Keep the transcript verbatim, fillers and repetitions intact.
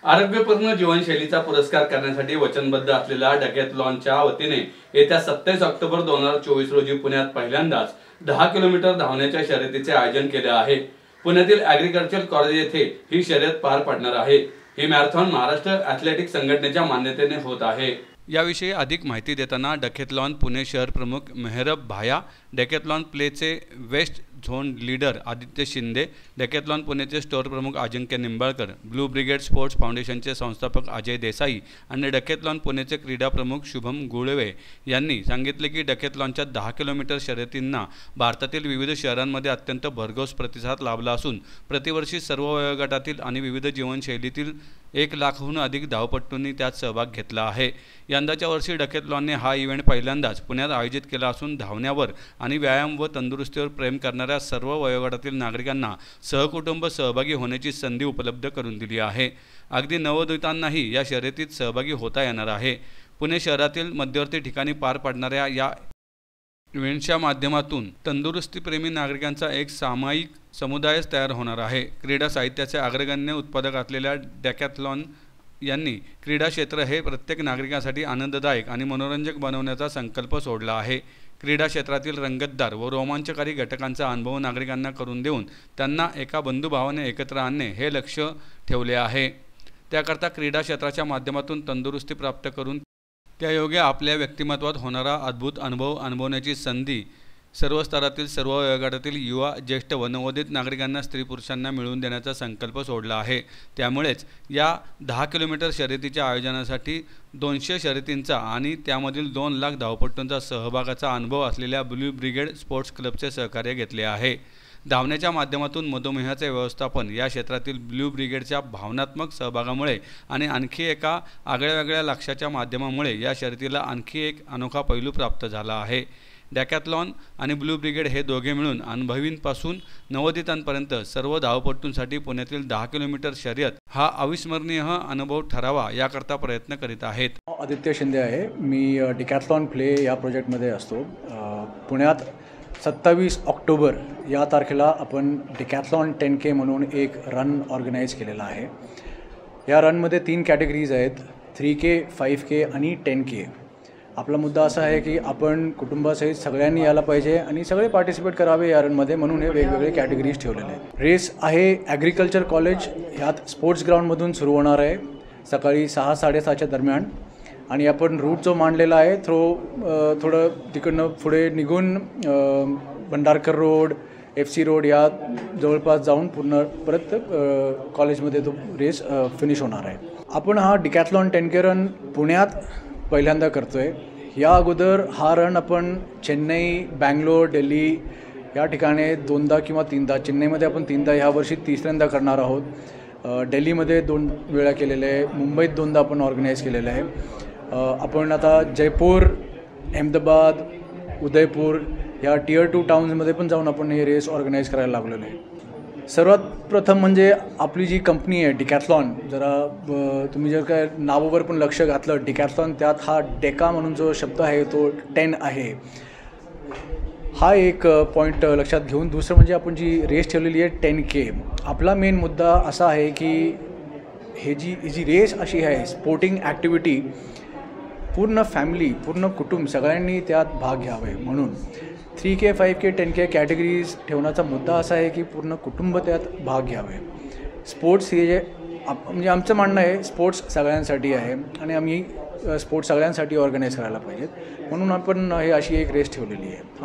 आरोग्यपूर्ण जीवनशैलीचा पुरस्कार करण्यासाठी वचनबद्ध असलेल्या डॅकेथलॉनच्या वतीने येत्या सत्तावीस ऑक्टोबर दोन हजार चोवीस रोजी पुण्यात पहिल्यांदाच दहा किलोमीटर धावण्याच्या शर्यतीचे आयोजन केले आहे। पुण्यातील ॲग्रिकल्चर कॉलेज येथे ही शर्यत पार पडणार आहे। ही मॅरेथॉन महाराष्ट्र ॲथलेटिक्स संघटनेच्या मान्यतेने होत आहे। याविषयी अधिक माहिती देताना डॅकेथलॉन पुणे शहर प्रमुख मेहरब भाया, डॅकेथलॉन प्लेचे west zone leader Aditya Shinde, Decathlon पुणेचे स्टोर प्रमुख Ajinkya Nimbalkar, blue brigade sports फाउंडेशनचे संस्थापक अजय देसाई आणि डॅकेथलॉन पुणेचे क्रीडा प्रमुख शुभम गुळवे यांनी सांगितले की डॅकेथलॉनच्या दहा किलोमीटर शर्यतींना भारतातील विविध शहरांमध्ये अत्यंत भरघोस प्रतिसाद लाभला असून प्रतिवर्षी सर्व वयोगटातील आणि विविध जीवनशैलीतील एक लाखहून अधिक धावपटूंनी त्यात सहभाग घेतला आहे। यंदाच्या वर्षी डॅकेथलॉनने हा इव्हेंट पहिल्यांदाच पुण्यात आयोजित केला असून धावण्यावर आणि व्यायाम व तंदुरुस्तीवर प्रेम करणाऱ्या सर्व वयोगटातील नागरिकांना सहकुटुंब सहभागी होण्याची संधी उपलब्ध करून दिली आहे। अगदी नवोदितांनाही या शर्यतीत सहभागी होता येणार आहे। पुणे शहरातील मध्यवर्ती ठिकाणी पार पडणाऱ्या या इव्हेंटच्या माध्यमातून तंदुरुस्तीप्रेमी नागरिकांचा एक सामायिक समुदायच तयार होणार आहे। क्रीडा साहित्याचे अग्रगण्य उत्पादक असलेल्या डॅकेथलॉन यांनी क्रीडा क्षेत्र हे प्रत्येक नागरिकांसाठी आनंददायक आणि मनोरंजक बनवण्याचा संकल्प सोडला आहे। क्रीडा क्षेत्रातील रंगतदार व रोमांचकारी घटकांचा अनुभव नागरिकांना करून देऊन त्यांना एका बंधुभावाने एकत्र आणणे हे लक्ष्य ठेवले आहे। त्याकरता क्रीडा क्षेत्राच्या माध्यमातून तंदुरुस्ती प्राप्त करून त्यायोगे आपल्या व्यक्तिमत्वात होणारा अद्भुत अनुभव अनुभवण्याची संधी सर्व स्तरातील सर्व वयोगटातील युवा, ज्येष्ठ व नवोदित नागरिकांना, स्त्री पुरुषांना मिळवून देण्याचा संकल्प सोडला आहे। त्यामुळेच या दहा किलोमीटर शर्यतीच्या आयोजनासाठी दोनशे शर्यतींचा आणि त्यामधील दोन लाख धावपटूंचा सहभागाचा अनुभव असलेल्या ब्लू ब्रिगेड स्पोर्ट्स क्लबचे सहकार्य घेतले आहे। धावण्याच्या माध्यमातून मधुमेहाचे व्यवस्थापन या क्षेत्रातील ब्लू ब्रिगेडच्या भावनात्मक सहभागामुळे आणि आणखी एका आगळ्यावेगळ्या लक्ष्याच्या माध्यमामुळे या शर्यतीला आणखी एक अनोखा पैलू प्राप्त झाला आहे। डॅकेथलॉन आणि ब्लू ब्रिगेड हे दोघे मिळून अनुभवींपासून नवोदितांपर्यंत सर्व धावपटूंसाठी पुण्यातील दहा किलोमीटर शर्यत हा अविस्मरणीय अनुभव ठरावा याकरता प्रयत्न करीत आहेत। आदित्य शिंदे आहे, मी डॅकेथलॉन प्ले या प्रोजेक्टमध्ये असतो। पुण्यात सत्तावीस ऑक्टोबर या तारखेला आपण डॅकेथलॉन टेन के म्हणून एक रन ऑर्गनाईज केलेला आहे। या रनमध्ये तीन कॅटेगरीज आहेत, थ्री के, फाईव्ह के आणि टेन के। आपला मुद्दा असा आहे की आपण कुटुंबासहित सगळ्यांनी यायला पाहिजे आणि सगळे पार्टिसिपेट करावे या रनमध्ये, म्हणून हे वेगवेगळे कॅटेगरीज ठेवलेले आहेत। रेस आहे ॲग्रिकल्चर कॉलेज ह्यात स्पोर्ट्स ग्राउंडमधून सुरू होणार आहे सकाळी सहा साडेसहाच्या दरम्यान आणि आपण रूट जो मांडलेला आहे थ्रो थोडं तिकडनं पुढे निघून Bhandarkar road, F C road या जवळपास जाऊन पूर्ण परत कॉलेजमध्ये तो रेस फिनिश होणार आहे। आपण हा डॅकेथलॉन टेन के रन पुण्यात पहिल्यांदा करतो आहे। या अगोदर हा रन आपण चेन्नई, बँगलोर, दिल्ली या ठिकाणी दोनदा किंवा तीनदा, चेन्नईमध्ये आपण तीनदा, ह्या वर्षी तिसऱ्यांदा करणार आहोत। दिल्लीमध्ये दोन वेळा केलेले आहे, मुंबईत दोनदा आपण ऑर्गनाईज केलेलं आहे। आपण आता जयपूर, अहमदाबाद, उदयपूर या टियर टू टाउन्समध्ये पण जाऊन आपण हे रेस ऑर्गनाईज करायला लागलेलो आहे। सर्वात प्रथम म्हणजे आपली जी कंपनी आहे डॅकेथलॉन, जरा तुम्ही जर काय नावावर पण लक्ष घातलं डॅकेथलॉन, त्यात हा डेका म्हणून जो शब्द आहे तो टेन आहे, हा एक पॉईंट लक्षात घेऊन दुसरं म्हणजे आपण जी रेस ठेवलेली आहे टेन के। आपला मेन मुद्दा असा आहे की हे जी ही जी रेस अशी आहे स्पोर्टिंग ॲक्टिव्हिटी, पूर्ण फॅमिली, पूर्ण कुटुंब सगळ्यांनी त्यात भाग घ्यावे, म्हणून three K, five K, ten K categories ठेवण्याचा मुद्दा असा आहे की पूर्ण कुटुंब त्यात भाग घ्यावे। स्पोर्ट्स हे जे आप म्हणजे आमचं म्हणणं आहे स्पोर्ट्स सगळ्यांसाठी आहे आणि आम्ही स्पोर्ट्स सगळ्यांसाठी ऑर्गनाईज करायला पाहिजेत, म्हणून आपण हे अशी एक रेस ठेवलेली आहे।